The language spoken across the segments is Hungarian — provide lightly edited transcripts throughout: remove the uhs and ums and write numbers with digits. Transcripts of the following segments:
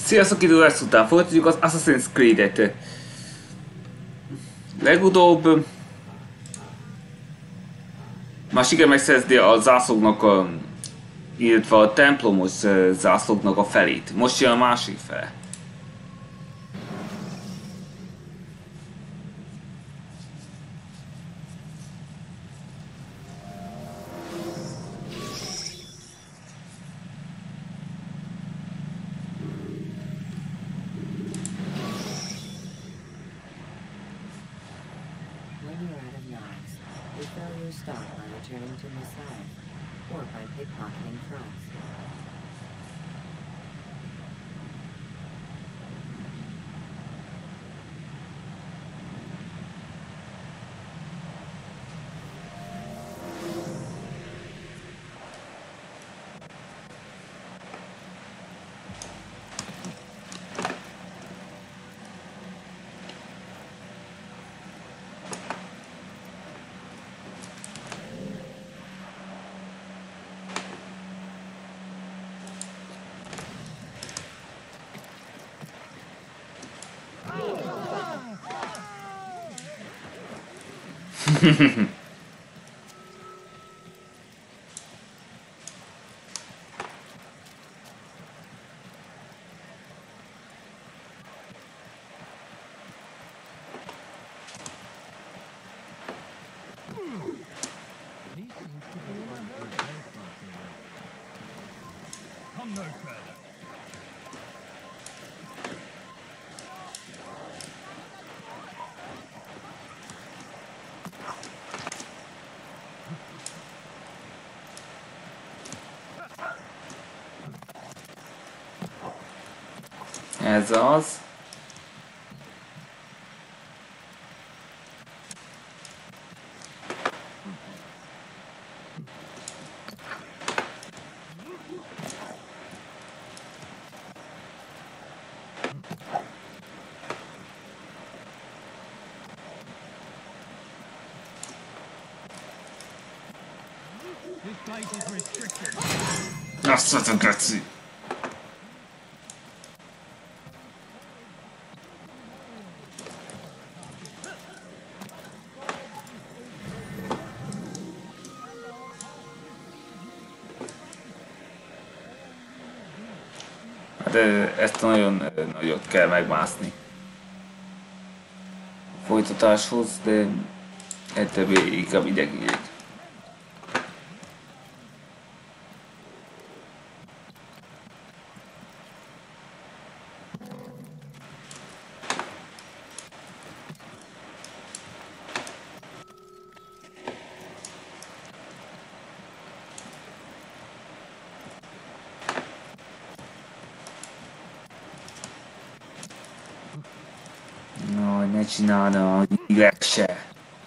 Sziasztok, idő lesz után folytatjuk az Assassin's Creed-et. Legutóbb már sikerült megszerezni a zászlóknak, illetve a templomos zászlóknak a felét. Most jön a másik fele. Ez az. Azt mondom, Graci. De ezt nagyon nagyot kell megmászni a folytatáshoz, de ettől inkább idegígyek. Ne csinálna, igaz se.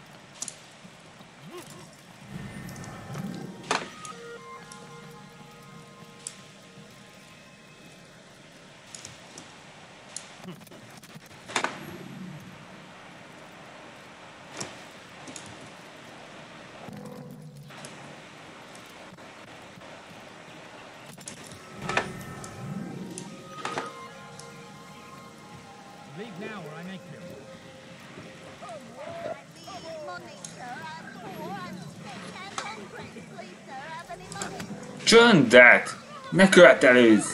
Csöndet! Ne követelőzz!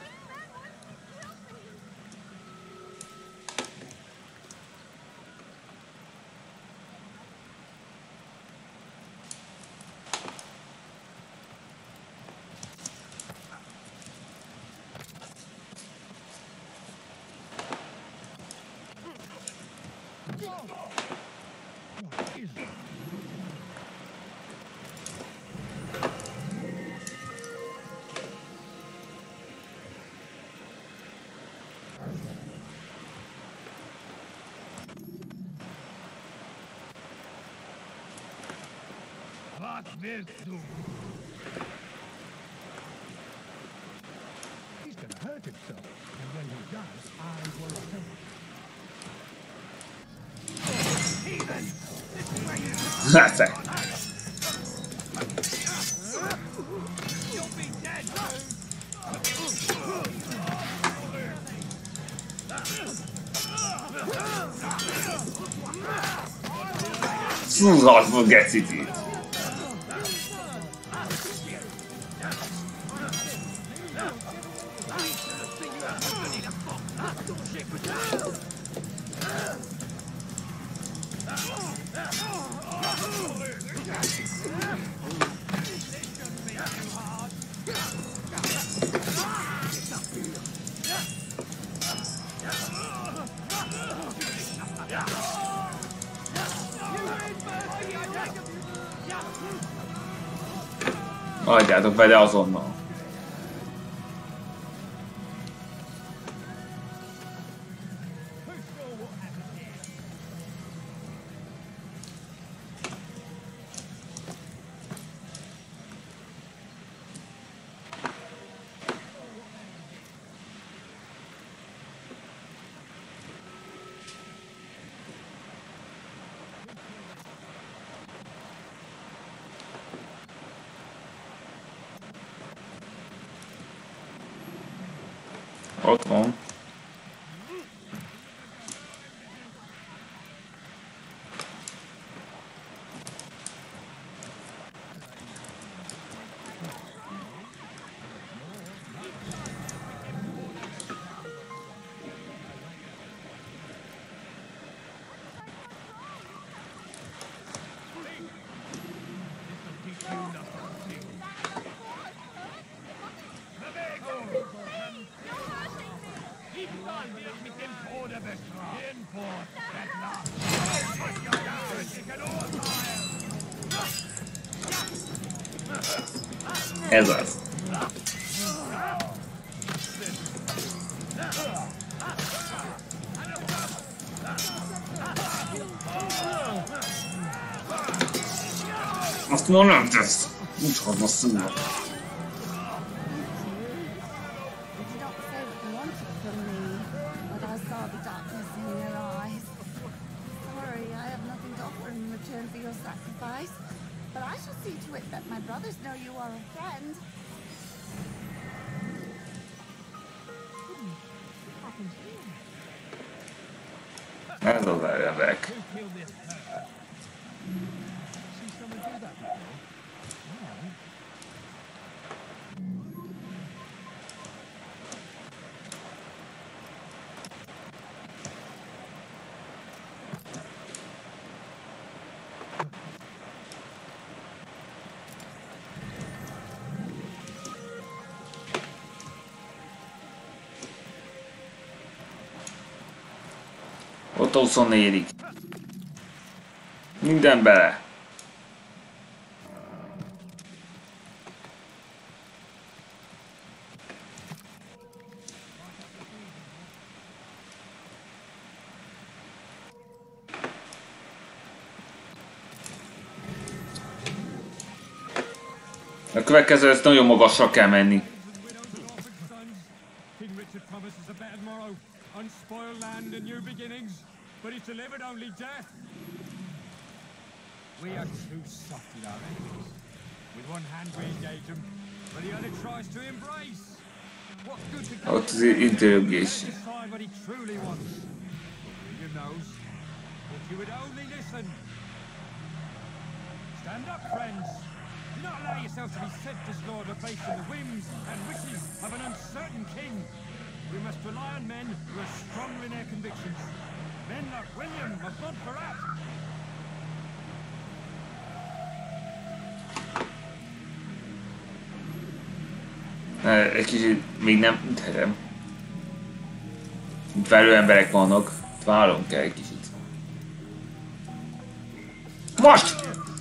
He's gonna hurt himself, and when he does, I will help. Heathen! This is where you That's it. You'll be dead! Szúzhatból geciti. Adjátok vele azonnal. Ott van. Ez az. Azt már nem tesz. Úgy hadna szúrva. Ez az elvek. Ott a 24. Minden bele. A következő, ezt nagyon magasra kell menni. Unspoiled land and new beginnings, but he's delivered only death. We are too soft with our enemies. With one hand we engage him, but the other tries to embrace. What good to go? Ott az interrogation. Decide what he truly wants. You knows, if you would only listen. Stand up, friends. Do not allow yourself to be sent as Lord based on the whims and wishes of an uncertain king. We must rely on men who are strong in their convictions. Men like William of Montferrat. Egy kicsit még nem üthetem. Itt velő emberek vannak. Várunk kell egy kicsit. Most!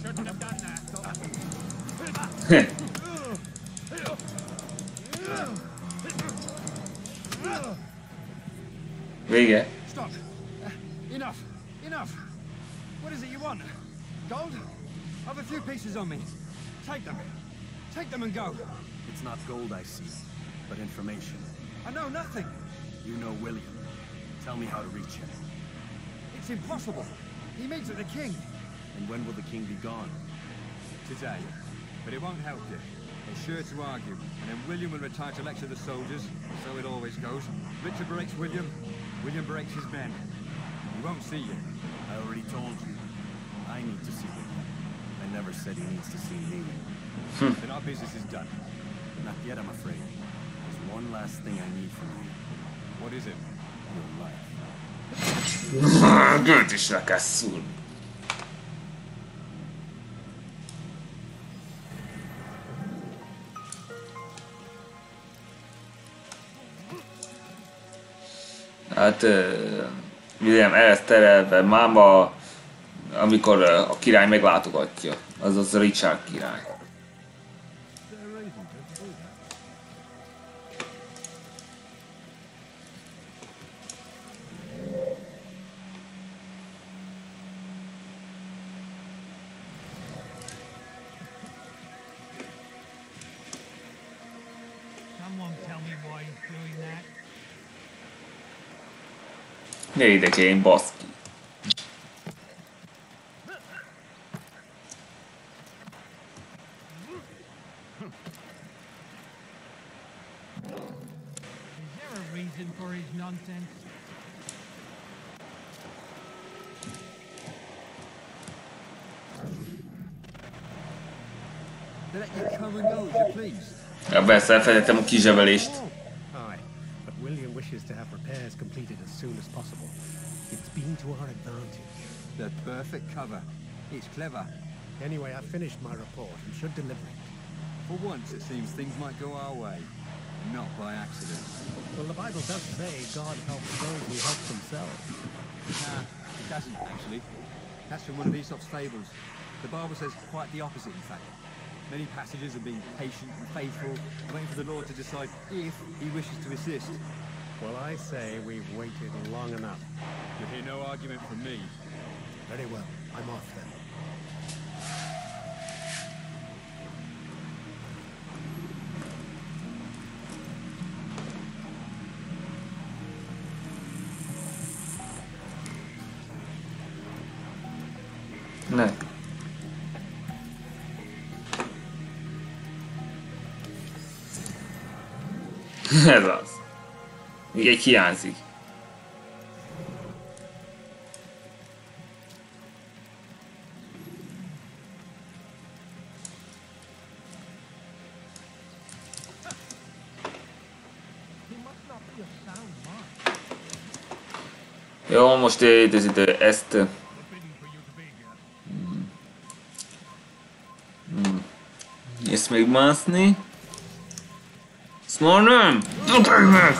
Vége. Stop. Enough. Enough. What is it you want? Gold? I've a few pieces on me. Take them. Take them and go. It's not gold I see, but information. I know nothing. You know William. Tell me how to reach him. It's impossible. He meets at the king. And when will the king be gone? Today. But it won't help you. They're sure to argue, and then William will retire to lecture the soldiers. So it always goes. Richard breaks William, William breaks his men. He won't see you. I already told you. I need to see him. I never said he needs to see me. Then our business is done. Not yet, I'm afraid. There's one last thing I need from you. What is it? Your life. Göt is le kell szúrni. Hát William ezt terelve máma, amikor a király meglátogatja, azaz Richard király. Someone tell me why he's doing that. Ne idegén, baszki. Is there a reason for his nonsense? They let you come and go as you please. Ja, persze, elfelejtettem a kizsevelést. Aye, but William wishes to have repairs completed as soon as possible. It's been to our advantage. The perfect cover. It's clever. Anyway, I've finished my report and should deliver it. For once, it seems things might go our way. Not by accident. Well, the Bible does say God helps those who help themselves. Nah, it doesn't, actually. That's from one of Aesop's fables. The Bible says quite the opposite, in fact. Many passages of being patient and faithful, waiting for the Lord to decide if he wishes to assist. Well, I say we've waited long enough. You'll hear no argument from me. Very well, I'm off then. Ne. Ez az. Még egy hiányzik. Jó, most az idő ezt... Ezt még mászni. Smornum! Dobj meg!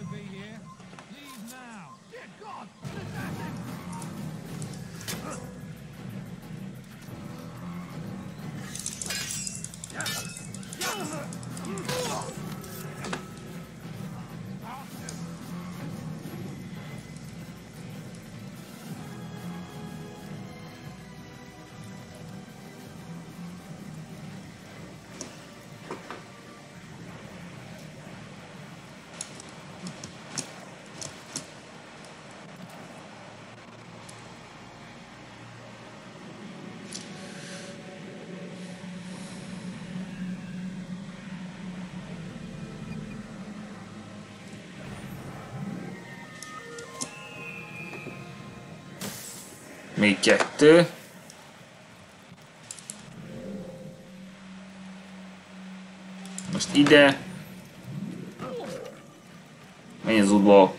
Még kettő. Most ide. Menj az útból.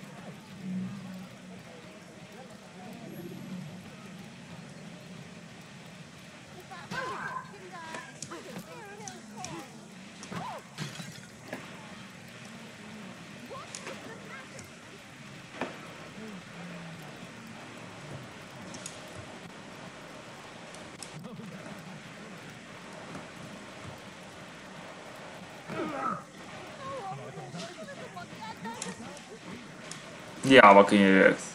Hiába könyörögsz.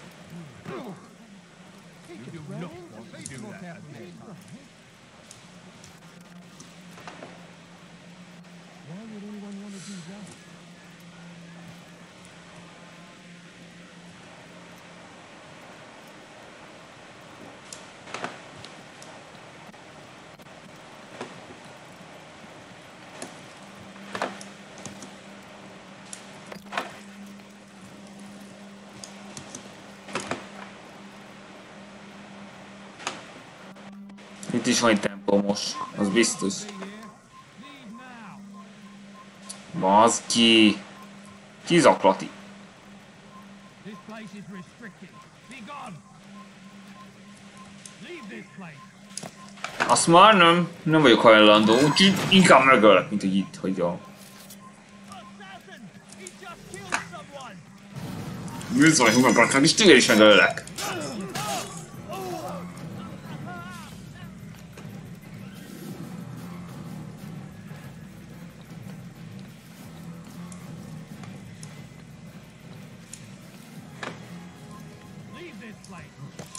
Itt is van egy templomos, az biztos. Bazd ki! Ki zaklati? This place is restricted. Be gone. Leave this place. Azt már nem vagyok hajlandó, úgyhogy inkább megöllek, mint hogy itt hagyjam. Assassin! He just killed someone. Bizony, hogy akartam, és téged is megöllek. Leave this place.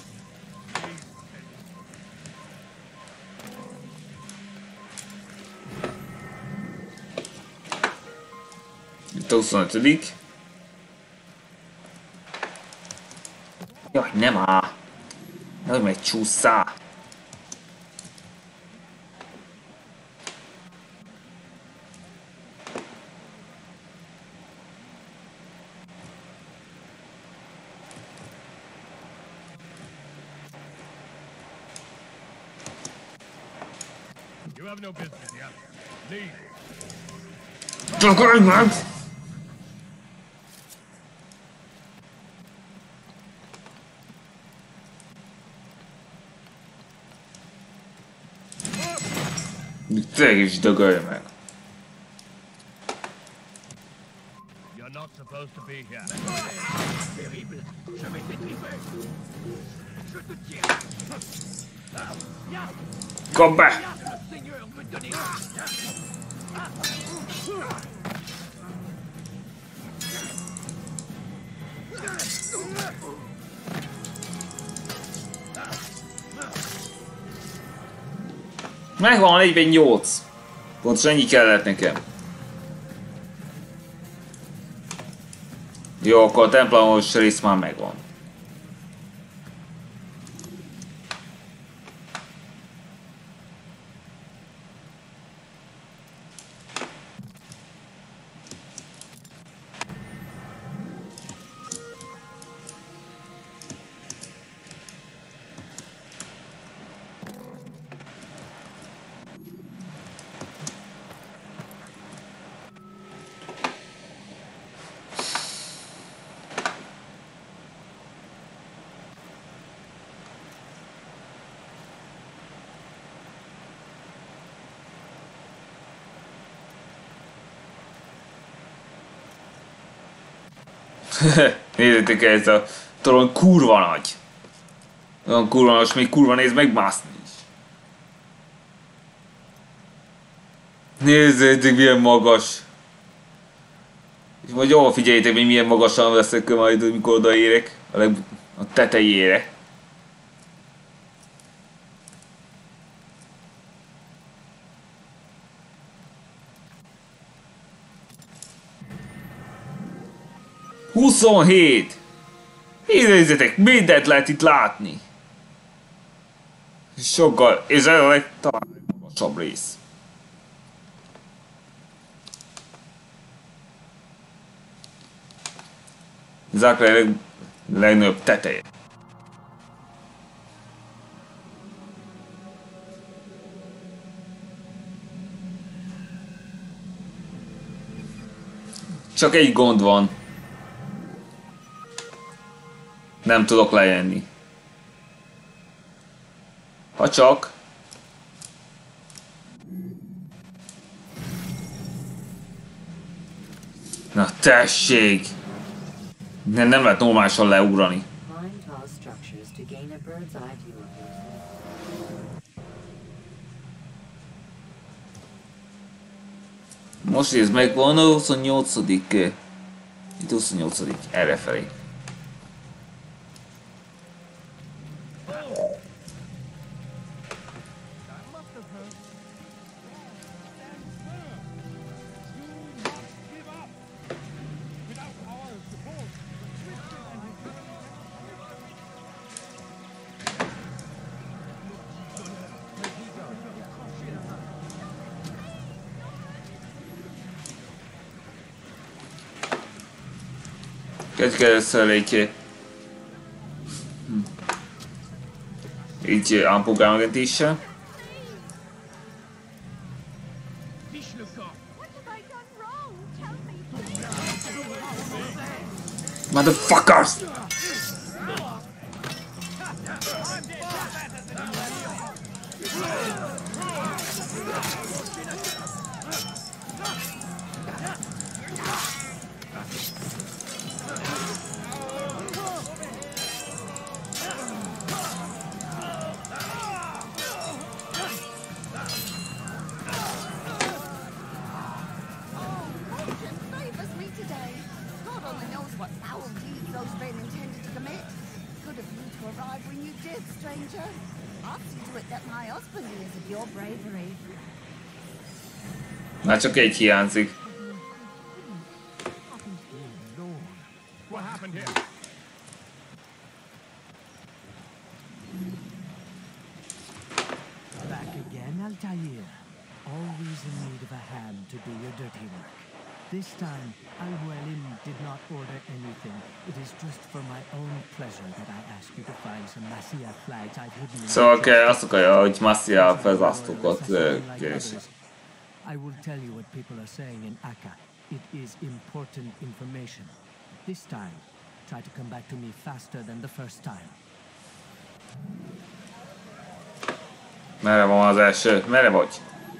Itt a 25. Jaj, nem áll. Nehogy megcsússzál. You have no business here. Leave. Takarj meg! Te is dögölj meg! You're not supposed to be here. Kap be! Megvan 48. Pontosan ennyi kellett nekem. Jó, akkor a templomos rész már megvan. Nézzétek el, ez a torony kurva nagy. Olyan kurva nagy, még kurva néz megmászni is. Nézzétek, milyen magas. És majd jól figyeljétek, hogy milyen magasan veszek majd, mikor odaérek a tetejére. Huszonhét! Nézzétek, mindent lehet itt látni. Sokkal, és ez a legmagasabb rész. Záklai legnagyobb teteje. Csak egy gond van. Nem tudok lejönni. Ha csak... Na tessék! Nem lehet normálisan leugrani. Most ez megvan a 28. Itt 28. Errefelé. Kezdjük először így állampolgár megentéssel. Motherfuckers! Favors me today. God only knows what foul deeds those men intended to commit. Good of you to arrive when you did, stranger. I'll see to it that my husband hears of your bravery. Már csak egy hiányzik. What happened here? Back again, Altair. Always in need of a hand to do your dirty work. This time, Al-Mualim did not order anything. It is just for my own pleasure that I ask you to find some Masia flags I've hidden. Szóval azt akarja, hogy Masia felzászlókat kérések. I will tell you what people are saying in Akka. It is important information. This time, try to come back to me faster than the first time. Merre van az első? Merre vagy?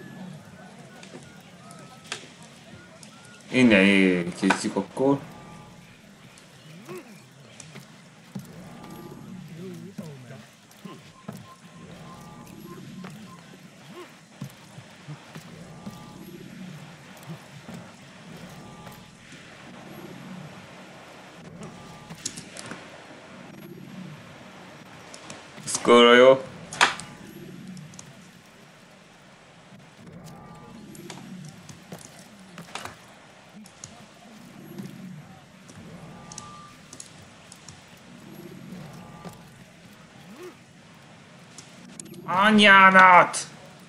Innen készítjük akkor. Ez kurva jó. Anyádat!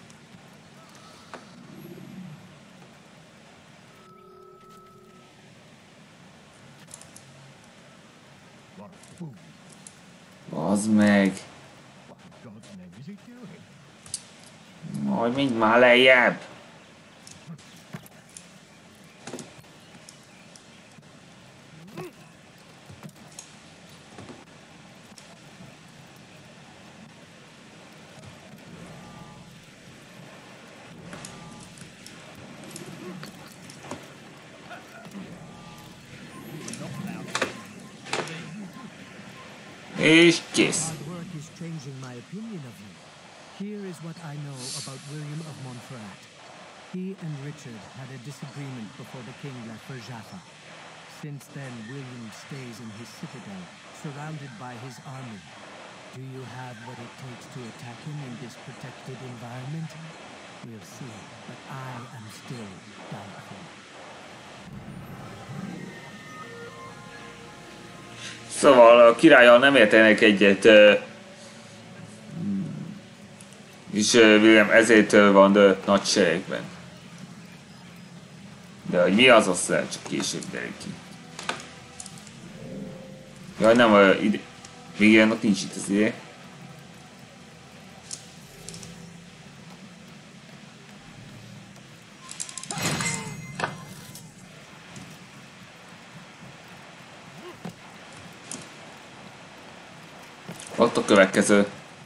Bazd meg! Majd menj már lejjebb! És kész. Hard work is changing my opinion of you. Here is what I know about William of Montferrat. He and Richard had a disagreement before the king left for Jaffa. Since then, William stays in his citadel, surrounded by his army. Do you have what it takes to attack him in this protected environment? We'll see, but I am still doubtful. Szóval a királlyal nem értenek egyet, és William ezért van nagy seregben. De hogy mi az, azt lehet csak később derül ki. Jaj, nem, Williamnak nincs itt az ideje. Ott a következő.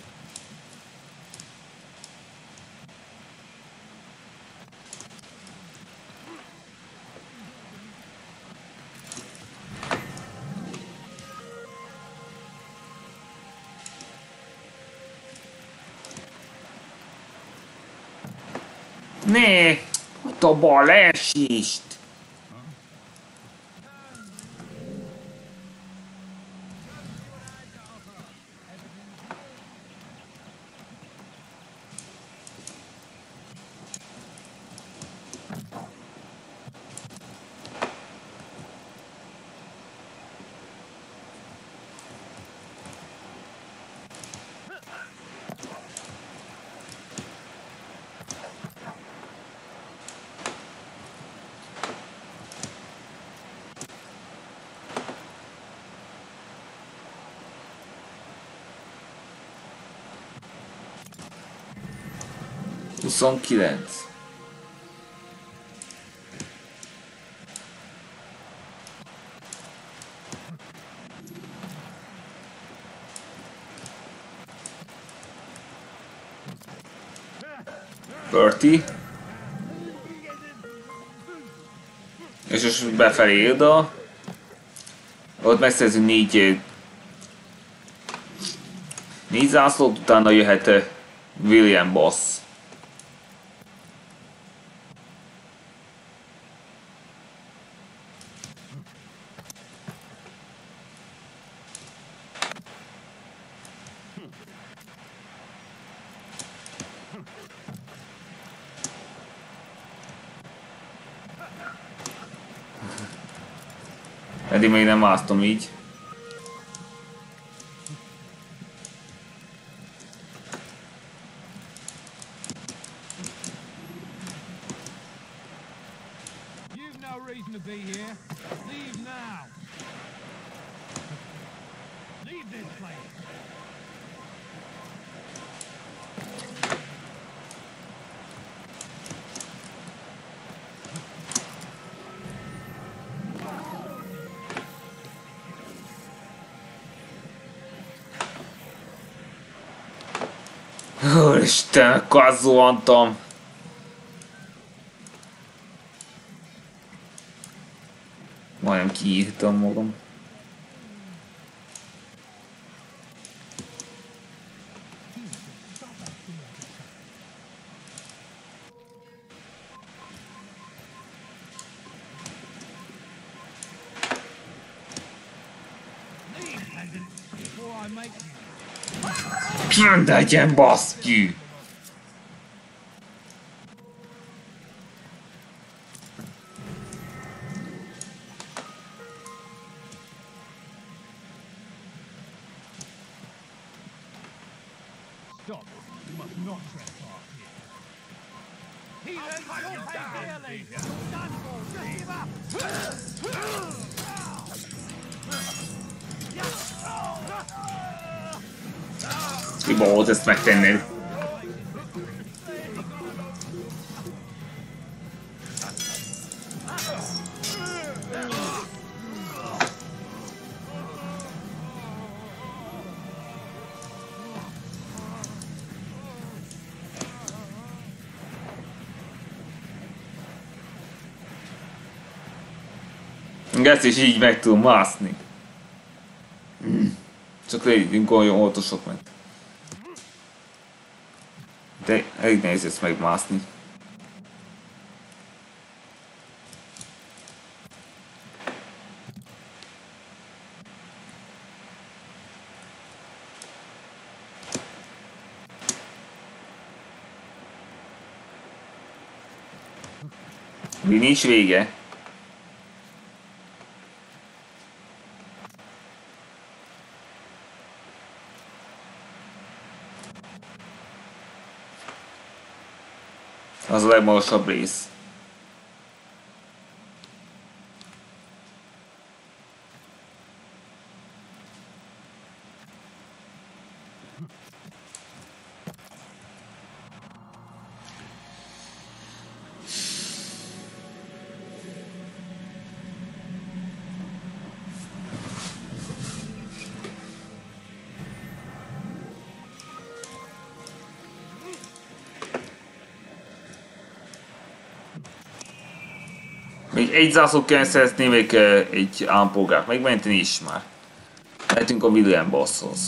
Né! Ott a balesést! Huszonkilenc. Bertie. És most befelé oda. Ott megszerzünk négy zászlót, utána jöhet William Boss. Eddig még nem másztom így. You've no reason to be here. Leave now. Leave this place. Úristen, akkor zuhantam. Majdnem kiírtam magam. Before I make you. Csönd legyen, baszki! Stop. You must not trespass here. Heathens, you'll pay dearly. You're done for. Just give up. Hiba volt ezt megtenned. Ezt is így meg tudom mászni. Csak legyünk olyan óvatosok meg. De elég nehéz ezt megmászni. Mi nincs vége. Az a legmagasabb rész. Még egy zászlót kell szerezni, még egy állampolgárt megmenteni is már. Lehetünk a William Bosshoz.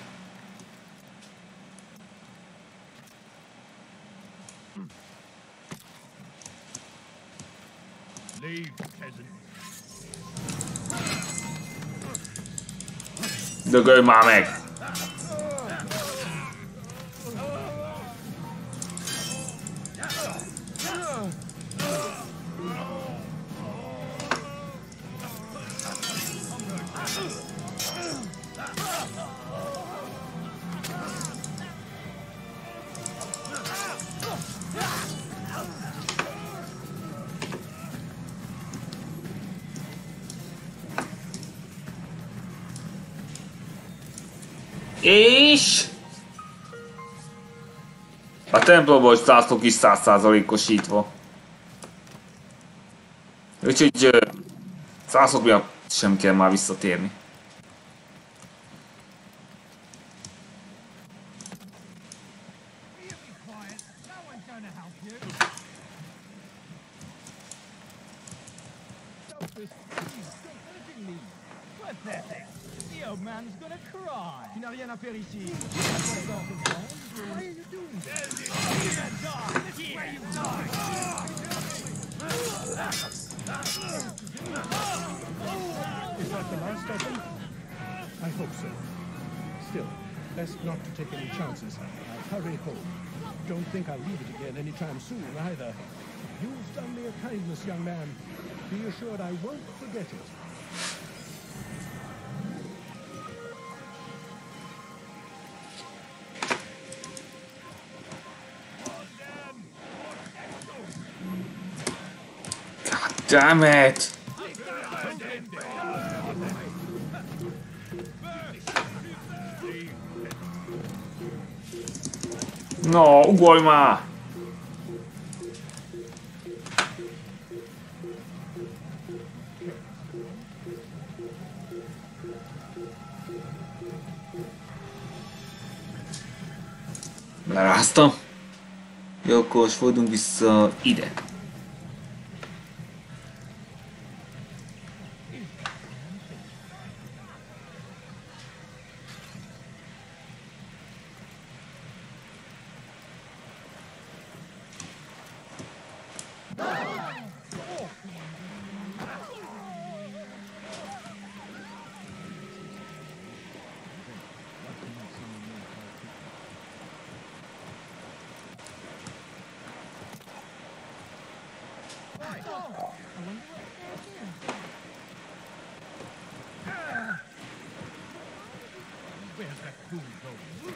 Dögölj már meg! És a templomban is zászlók is 100%-osítva. Úgyhogy zászlók miatt sem kell már visszatérni. Be quiet. No one's going to help Pathetic. The old man's gonna cry. Tu n'as rien à faire ici. Why are you doing this? This is where you die. Is that the last of them? I hope so. Still, best not to take any chances. I'll hurry home. Don't think I'll leave it again anytime soon, either. You've done me a kindness, young man. Be assured I won't forget it. God damn it! No, ugorj már! Leráztam. Jó, akkor most fordulunk vissza ide. Where's that fool going?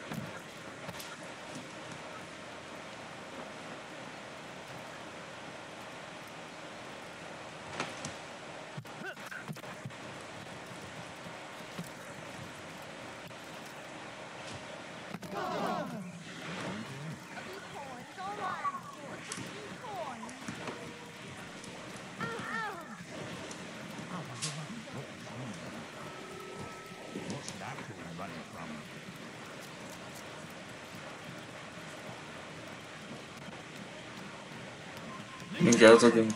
Mindjárt adunk.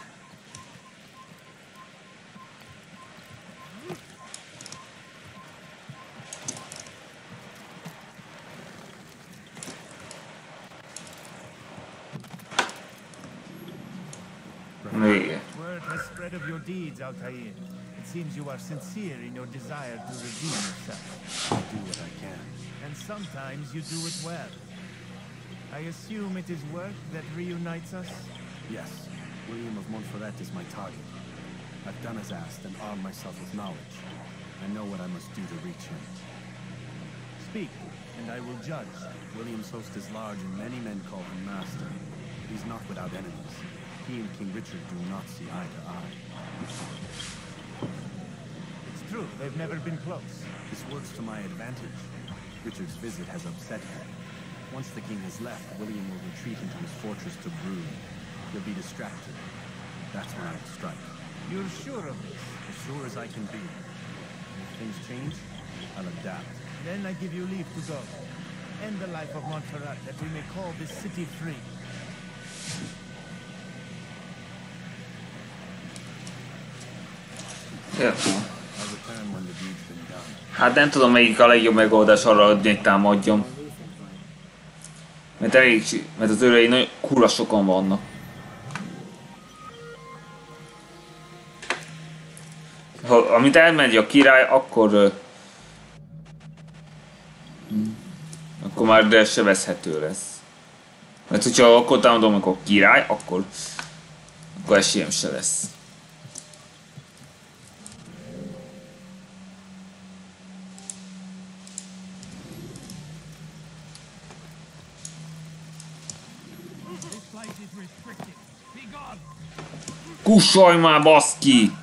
Vége. Word has spread of your deeds, Altair. It seems you are sincere in your desire to redeem yourself. I do what I can. And sometimes you do it well. I assume it is work that reunites us? Yes, William of Montferrat is my target. I've done as asked and armed myself with knowledge. I know what I must do to reach him. Speak, and I will judge. William's host is large and many men call him master. He's not without enemies. He and King Richard do not see eye to eye. It's true, they've never been close. This works to my advantage. Richard's visit has upset him. Once the king has left, William will retreat into his fortress to brood. He'll be distracted. That's when I'll strike. You're sure of this? As sure as I can be. If things change, I'll adapt. Then I give you leave to go. End the life of Montferrat, that we may call this city free. Értem. I'll return when the deed's been done. Hát nem tudom melyik a legjobb megoldás arra, hogy még támadjon. Mert mert az őrei nagyon kurva sokan vannak. Amint elmegy a király, akkor már sebezhető lesz. Mert hogyha akkor támadom, amikor király, akkor esélyem se lesz. Kussolj már, baszki!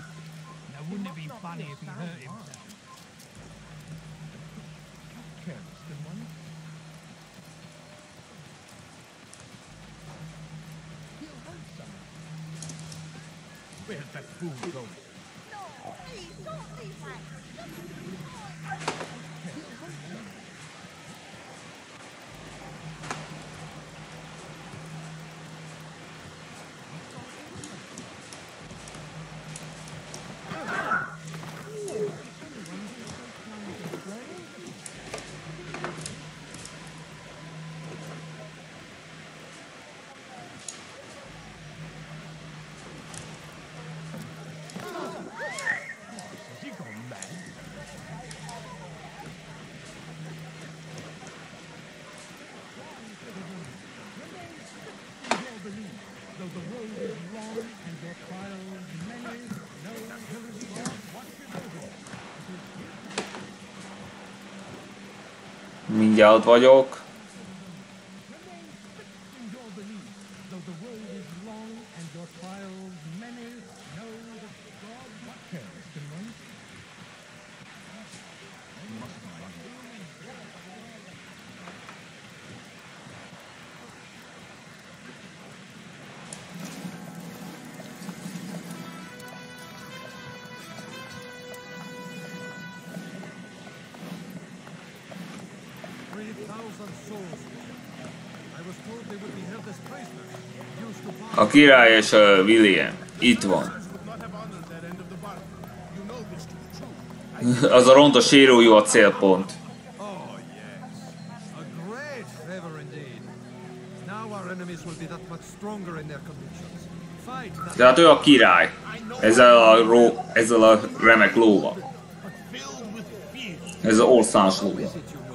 Where's that fool going? No, please, don't leave that. Mindjárt ott vagyok. In your belief, though the road is long and your trials many, know that God what cares can run. A király és a William. Itt van. Az a ronda sérójú a célpont. Tehát ő a király. Ezzel a remek lóval. Ez az országos lóval.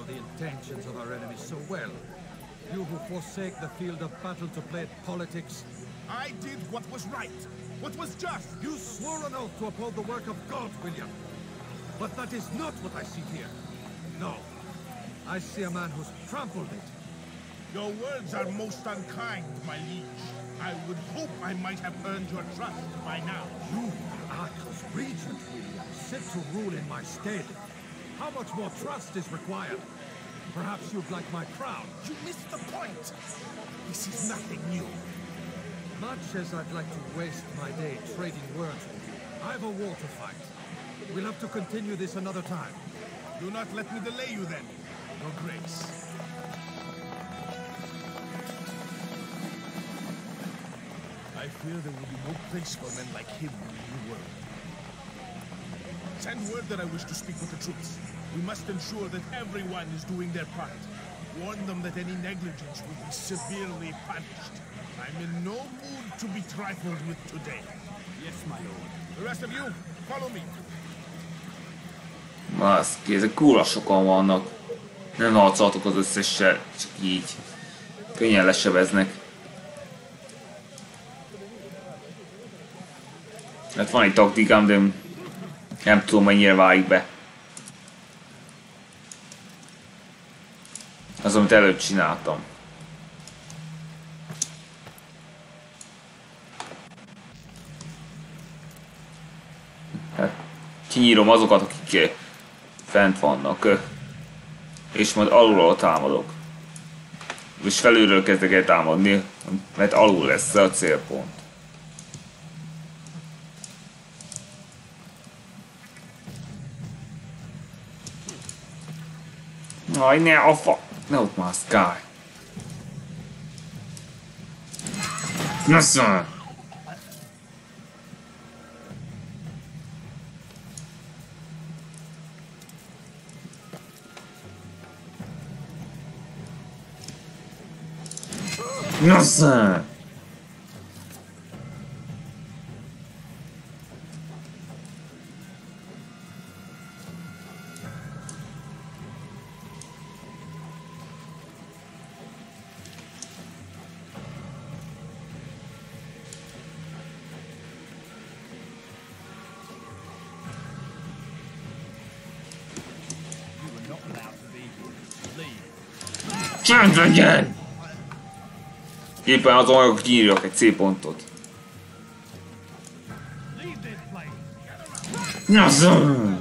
You who forsake the field of battle to play politics. I did what was right, what was just. You swore an oath to uphold the work of God, William. But that is not what I see here. No. I see a man who's trampled it. Your words are most unkind, my liege. I would hope I might have earned your trust by now. You are Arcos regent, William, set to rule in my stead. How much more trust is required? Perhaps you'd like my crown. You missed the point. This is nothing new. Much as I'd like to waste my day trading words with you, I've a war to fight. We'll have to continue this another time. Do not let me delay you then, Your Grace. I fear there will be no place for men like him in the new world. Send word that I wish to speak with the troops. We must ensure that everyone is doing their part. Warn them that any negligence will be severely punished. I'm in no mood to be trifled with today. Yes, my lord. The rest of you, follow me. Baszki, ezek kurva sokan vannak. Nem harcoltok az összessel, csak így. Könnyen lesebeznek. Hát van egy taktikám, de nem tudom mennyire válik be. Az, amit előtt csináltam. Hát, kinyírom azokat, akik fent vannak. És majd alulról támadok. És felülről kezdek el támadni, mert alul lesz a célpont. Aj, ne, a fa... Ne ott már a Sky. Köszönöm! Köszönöm! Csend legyen! Éppen azon vagyok, hogy írjak egy C pontot. Nyaszom!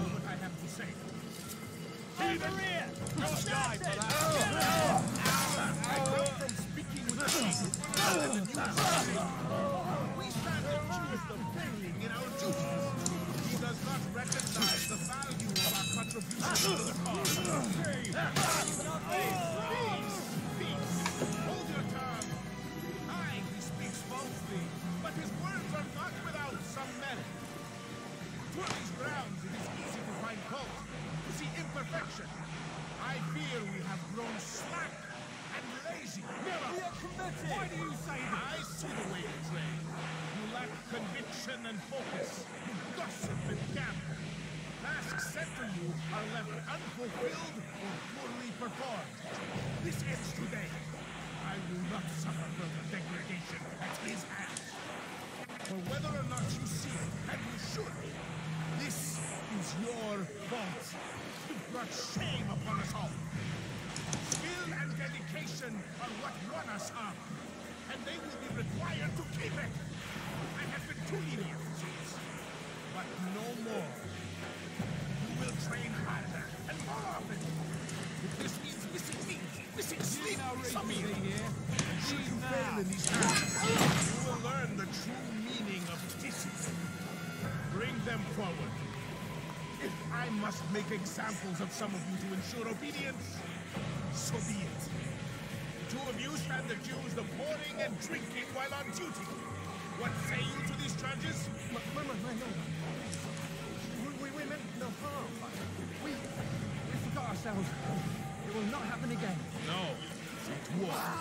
location on what won us up, and they will be required to keep it. I have been too lenient, Zeus, but no more. You will train harder and more often. If this means missing meat, missing sleep, something here. Should you fail in these tasks, you will learn the true meaning of discipline. Bring them forward. If I must make examples of some of you to ensure obedience, so be it. The two of you stand accused of hoarding and drinking while on duty. What say you to these charges? We meant no harm. We forgot ourselves. It will not happen again. No, it won't.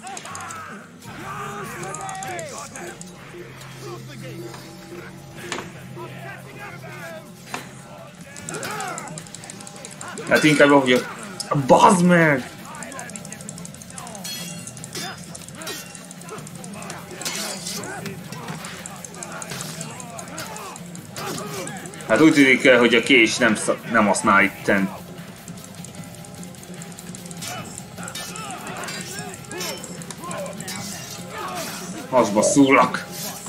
Close the gate. I'm catching up to you. Hát inkább ahogy bazd meg! Hát úgy tűnik, hogy a kés nem használ itten. Azba szúrlak.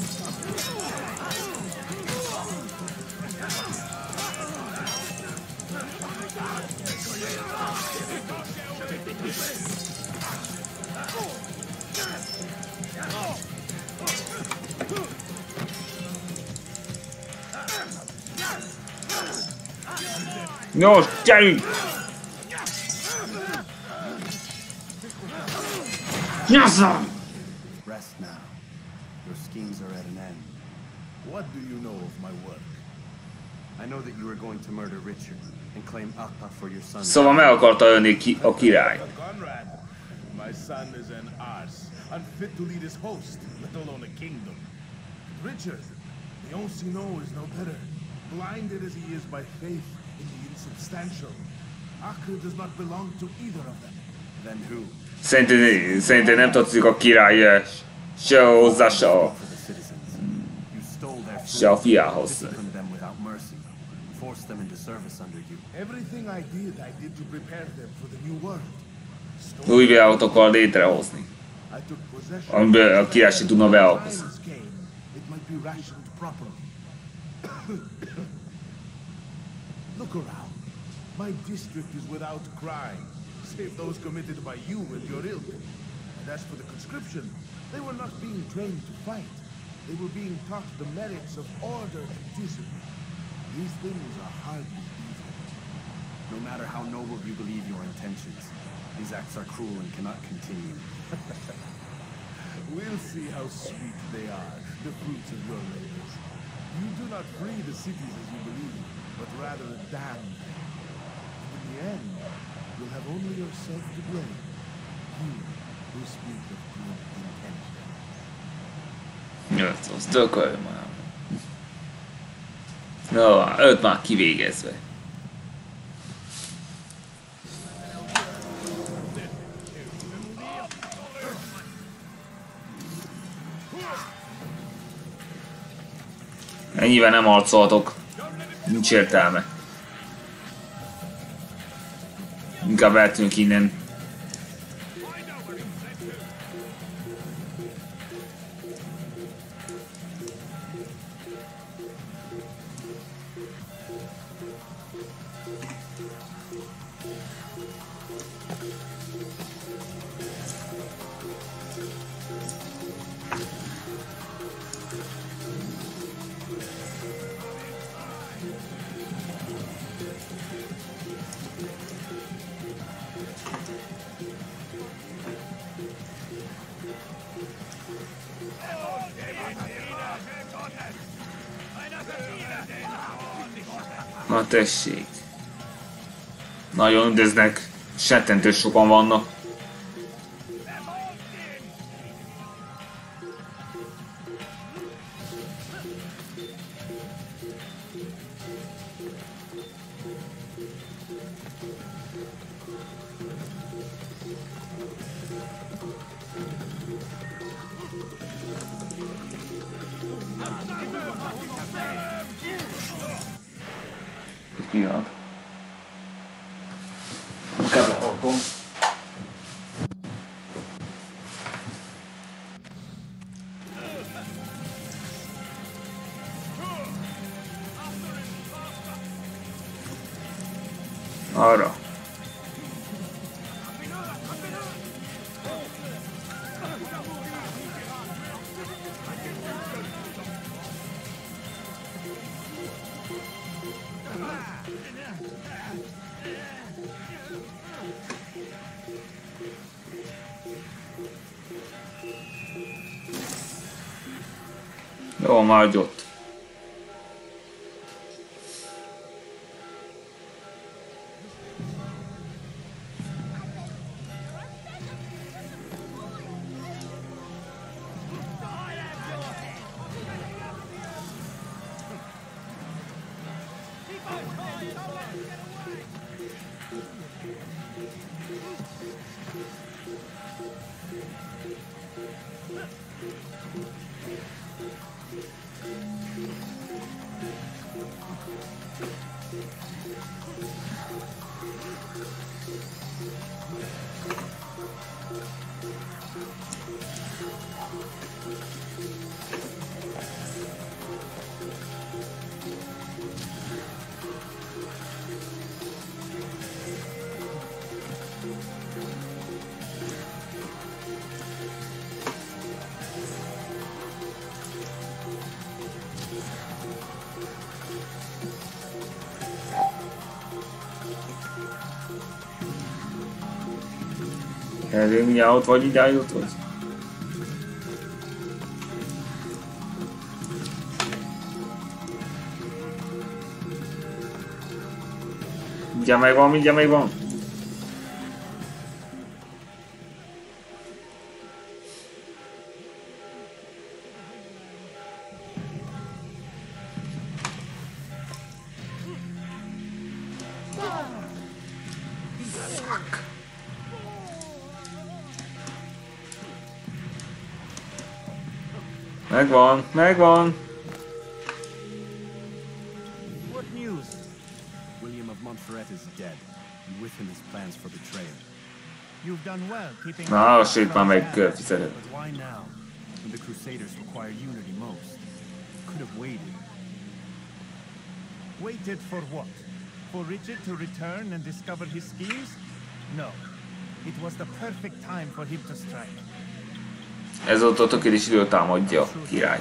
Nos, gyerünk! Nyaszom! Rest now. Your schemes are at an end. What do you know of my work? I know that you are going to murder Richard and claim Appa for your son. Szóval meg akarta ölni a király. Conrad, my son is an arse, unfit to lead his host, let alone a kingdom. Richard, the Oncino is no better, blinded as he is by faith in the insubstantial. Acre does not belong to either of them. Then who? Szerintem nem tartozik a király se hozzá, se a fiához. Everything I did to prepare them for the new world. Új világot akar létrehozni, amiből a király se tudna bealkozni. Look around. My district is without crime, save those committed by you and your ilk. And as for the conscription, they were not being trained to fight. They were being taught the merits of order and discipline. These things are hardly evil. No matter how noble you believe your intentions, these acts are cruel and cannot continue. We'll see how sweet they are, the fruits of your labors. You do not free the cities as you believe, but rather damn them. In the end, you'll have only yourself to blame. You who speak of good intention. Jött, az dökölj már. No, őt már kivégezve. Ennyivel nem harcoltok. Nincs értelme. Inkább eltűnünk innen. Na tessék. Nagyon üldöznek. Settentő sokan vannak. Inkább lehalkom. Jó, már ott. Erről mindjárt ott vagy, mindjárt ott vagy. Mindjárt megvan, mindjárt megvan. Megvan, megvan. What news? William of Montferrat is dead, and with him his plans for betrayal. You've done well keeping... Na, shit, már megfizetett. But why now, when the Crusaders require unity most? Could have waited. Waited for what? For Richard to return and discover his schemes? No. It was the perfect time for him to strike. Ez ott a tökéletes idő támadja, király.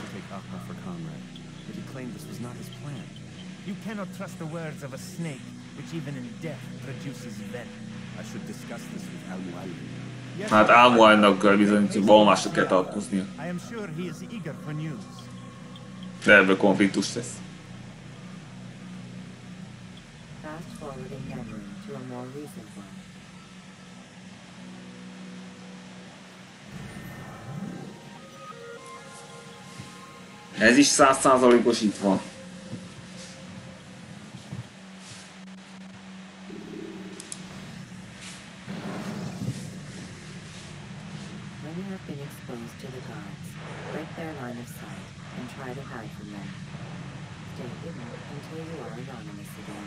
You cannot trust the words of a snake, which even in death produces venom. I should discuss this with Al-Mualim. Hát Al-Mualimnak bizony valomásra kell tartoznia. I am sure he is eager for news. De ebből konfliktus lesz. Fast forwarding memory to a more recent one. Ez is 100%-os itt van. When you have been exposed to the gods, break their line of sight and try to hide from them. Stay hidden until you are anonymous again.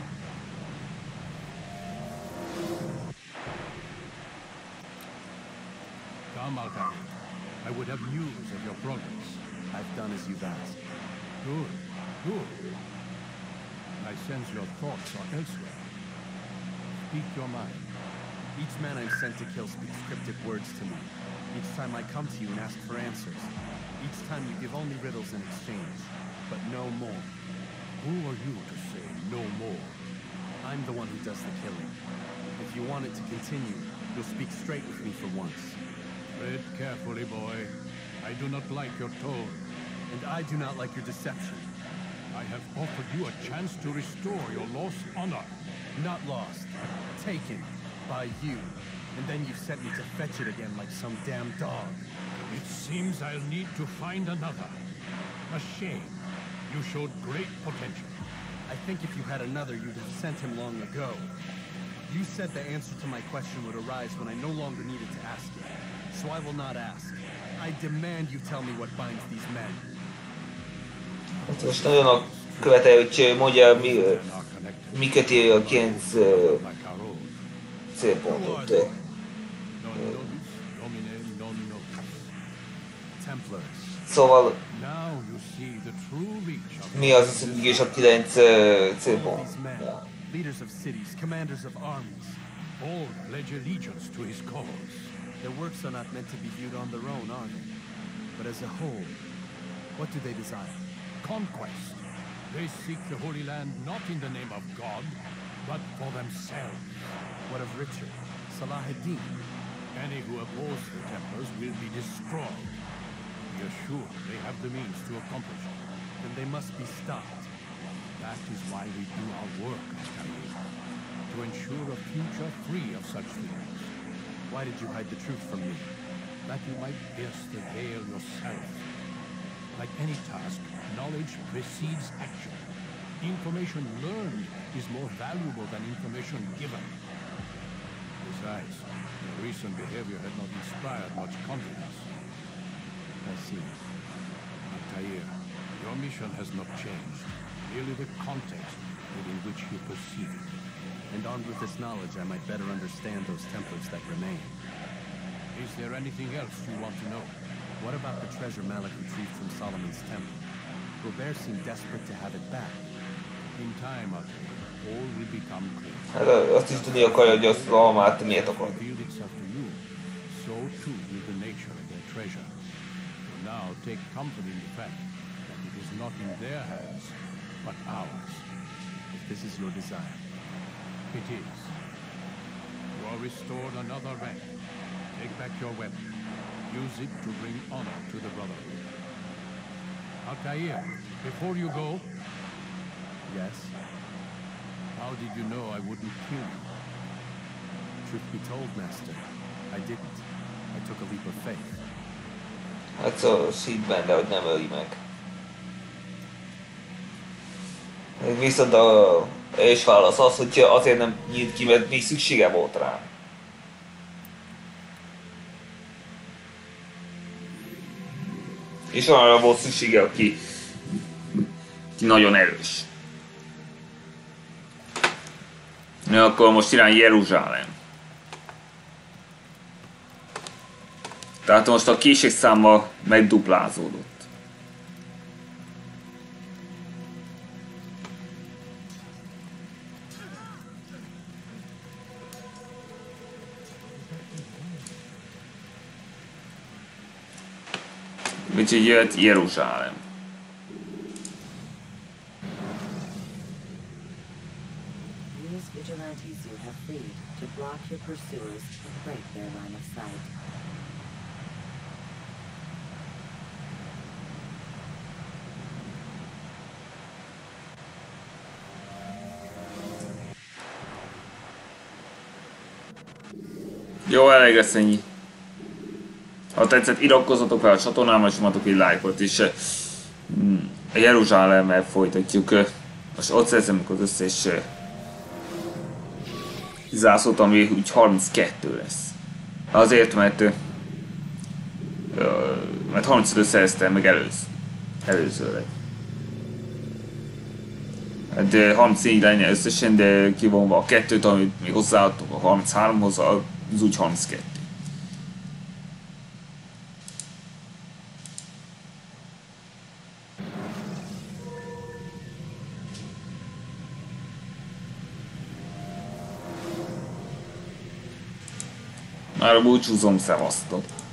Come, Altair. I would have news of your progress. I've done as you've asked. Good, good. I sense your thoughts are elsewhere. Speak your mind. Each man I'm sent to kill speaks cryptic words to me. Each time I come to you and ask for answers. Each time you give only riddles in exchange, but no more. Who are you to say no more? I'm the one who does the killing. If you want it to continue, you'll speak straight with me for once. Tread carefully, boy. I do not like your tone. And I do not like your deception. I have offered you a chance to restore your lost honor. Not lost. Taken. By you. And then you sent me to fetch it again like some damn dog. It seems I'll need to find another. A shame. You showed great potential. I think if you had another, you'd have sent him long ago. You said the answer to my question would arise when I no longer needed to ask it. So I will not ask. I demand you tell me what binds these men. Most nagyon a követel, hogy mondja, mi köti a 9 célpontot. Szóval mi az mégis a 9 célpont? Leaders of cities, commanders of armies, all pledge allegiance to his cause. Their works are not meant to be viewed on their own, are they? But as a whole, what do they desire? Conquest. They seek the Holy Land not in the name of God, but for themselves. What of Richard? Salah ad-Din? Any who oppose the Templars will be destroyed. Be assured they have the means to accomplish it. then they must be stopped. That is why we do our work, Altair. To ensure a future free of such things. Why did you hide the truth from me? That you might pierce the veil yourself. Like any task, knowledge precedes action. Information learned is more valuable than information given. Besides, your recent behavior had not inspired much confidence. I see. Altair, your mission has not changed. Merely the context within which you perceive it. And armed with this knowledge, I might better understand those Templars that remain. Is there anything else you want to know? What about the treasure Malik retrieved from Solomon's temple? Robert seemed desperate to have it back. In time, Altair, all will become clear. Hát azt is tudni akarja, hogy azt az almát miért akar. Revealed itself to you. So too will the nature of their treasure. So now take comfort in the fact that it is not in their hands, but ours. If this is your desire. It is. You are restored another rank. Take back your weapon. Use it to bring honor to the Brotherhood. Altair, before you go... Yes? How did you know I wouldn't kill you? Truth be told, Master, I didn't. I took a leap of faith. Hát szó szívben, de hogy nem öli meg. Viszont a és válasz az, hogy azért nem nyílt ki, mert még szüksége volt rá. És arra volt szüksége, aki nagyon erős. Na, akkor most irány Jeruzsálem. Tehát most a készségszámmal megduplázódott. Úgyhogy jött Jeruzsálem. Use vigilantes you have freed to block your pursuers and break their line of sight. Jó, elég lesz ennyi. Ha tetszett, iratkozzatok fel a csatornámra, és nyomatok egy lájkot, és a Jeruzsálemmel folytatjuk. Most ott szerzem az összes zászlót, ami úgy 32 lesz. Azért, mert 35 szereztem meg előzőleg. Hát 34 lenne összesen, de kivonva a kettőt, amit még hozzáadtok a 33-hoz, az úgy 32. Már búcsúzom, szevasztok!